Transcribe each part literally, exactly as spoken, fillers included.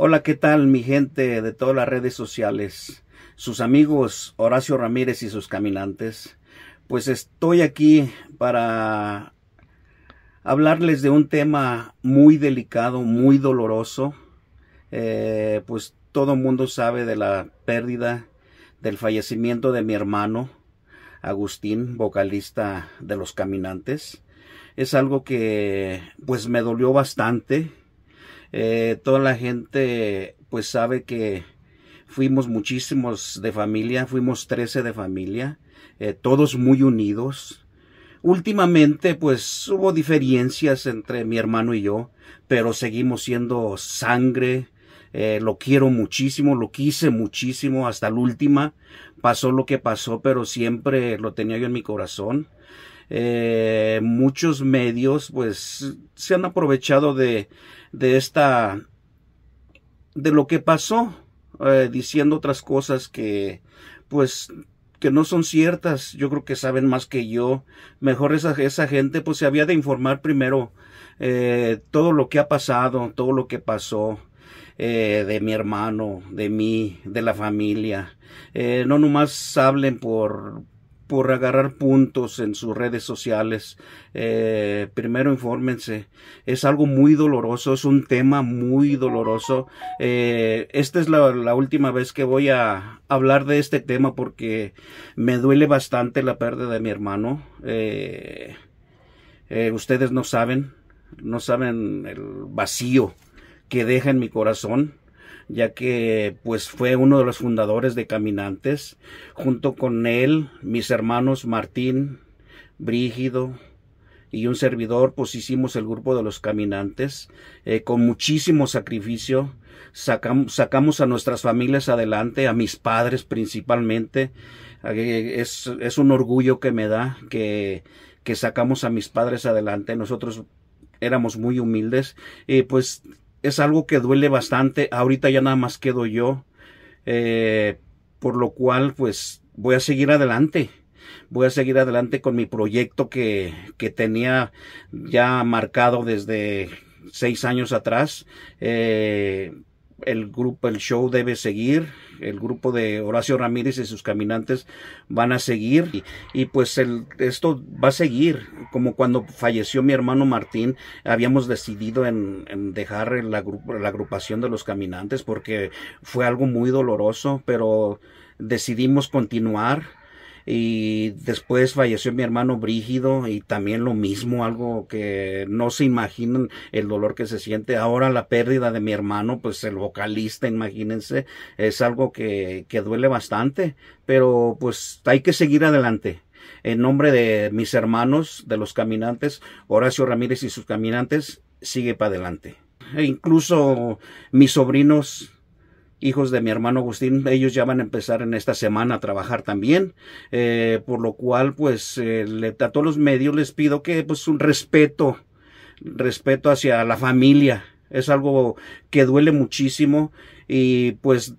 Hola, ¿qué tal mi gente de todas las redes sociales? Sus amigos Horacio Ramírez y sus caminantes. Pues estoy aquí para hablarles de un tema muy delicado, muy doloroso. Eh, pues todo el mundo sabe de la pérdida, del fallecimiento de mi hermano Agustín, vocalista de Los Caminantes. Es algo que pues me dolió bastante. Eh, toda la gente pues sabe que fuimos muchísimos de familia, fuimos trece de familia, eh, todos muy unidos. Últimamente pues hubo diferencias entre mi hermano y yo, pero seguimos siendo sangre. Eh, lo quiero muchísimo, lo quise muchísimo hasta la última. Pasó lo que pasó, pero siempre lo tenía yo en mi corazón. Eh, muchos medios pues se han aprovechado de, de esta de lo que pasó, eh, diciendo otras cosas que pues que no son ciertas. Yo creo que saben más que yo. Mejor esa, esa gente pues se había de informar primero, eh, todo lo que ha pasado, todo lo que pasó, eh, de mi hermano, de mí, de la familia. Eh, no nomás hablen por por agarrar puntos en sus redes sociales. Eh, primero infórmense. Es algo muy doloroso, es un tema muy doloroso. Eh, esta es la, la última vez que voy a hablar de este tema porque me duele bastante la pérdida de mi hermano. Eh, eh, ustedes no saben, no saben el vacío que deja en mi corazón, ya que pues fue uno de los fundadores de Caminantes. Junto con él, mis hermanos Martín, Brígido y un servidor, pues hicimos el grupo de Los Caminantes, eh, con muchísimo sacrificio. Sacamos, sacamos a nuestras familias adelante, a mis padres principalmente. Eh, es, es un orgullo que me da que, que sacamos a mis padres adelante. Nosotros éramos muy humildes y pues es algo que duele bastante. Ahorita ya nada más quedo yo, eh, por lo cual pues voy a seguir adelante. Voy a seguir adelante con mi proyecto que, que tenía ya marcado desde seis años atrás. Eh, el grupo, el show debe seguir. El grupo de Horacio Ramírez y sus Caminantes van a seguir. Y, y pues el, esto va a seguir. Como cuando falleció mi hermano Martín, habíamos decidido en, en dejar la, la agrupación de Los Caminantes porque fue algo muy doloroso, pero decidimos continuar. Y después falleció mi hermano Brígido y también lo mismo, algo que no se imaginan el dolor que se siente. Ahora la pérdida de mi hermano, pues el vocalista, imagínense, es algo que, que duele bastante, pero pues hay que seguir adelante. En nombre de mis hermanos de Los Caminantes, Horacio Ramírez y sus Caminantes, sigue para adelante. E incluso mis sobrinos, hijos de mi hermano Agustín, ellos ya van a empezar en esta semana a trabajar también, eh, por lo cual pues eh, le, a todos los medios les pido que pues un respeto, respeto hacia la familia. Es algo que duele muchísimo y pues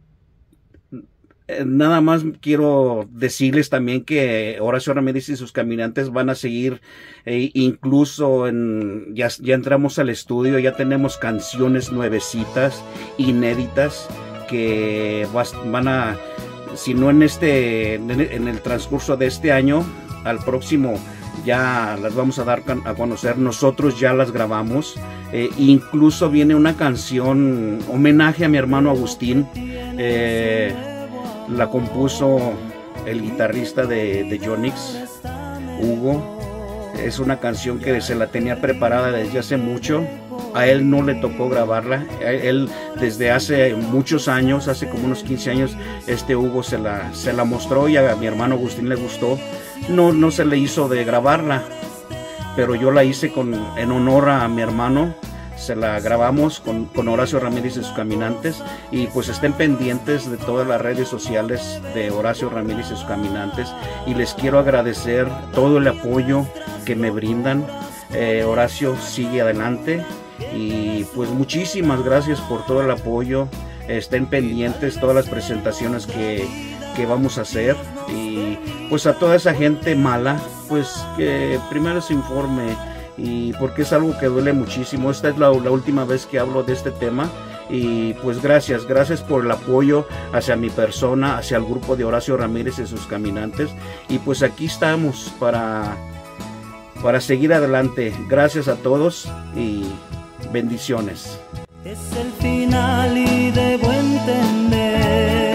nada más quiero decirles también que Horacio Ramírez y sus Caminantes van a seguir, eh, incluso en, ya, ya entramos al estudio, ya tenemos canciones nuevecitas, inéditas, que vas, van a, si no en este, en el transcurso de este año, al próximo ya las vamos a dar a conocer. Nosotros ya las grabamos, eh, incluso viene una canción homenaje a mi hermano Agustín. eh, La compuso el guitarrista de, de Yonix, Hugo. Es una canción que se la tenía preparada desde hace mucho. A él no le tocó grabarla. Él desde hace muchos años, hace como unos quince años, este Hugo se la, se la mostró y a mi hermano Agustín le gustó. No, no se le hizo de grabarla, pero yo la hice con, en honor a mi hermano. Se la grabamos con, con Horacio Ramírez y sus Caminantes, y pues estén pendientes de todas las redes sociales de Horacio Ramírez y sus Caminantes, y les quiero agradecer todo el apoyo que me brindan. eh, Horacio sigue adelante y pues muchísimas gracias por todo el apoyo. Estén pendientes todas las presentaciones que, que vamos a hacer, y pues a toda esa gente mala pues que primero se informe, y porque es algo que duele muchísimo. Esta es la, la última vez que hablo de este tema, Y pues gracias, gracias por el apoyo hacia mi persona, hacia el grupo de Horacio Ramírez y sus caminantes. Y pues aquí estamos para, para seguir adelante. Gracias a todos y bendiciones. Es el final y debo entender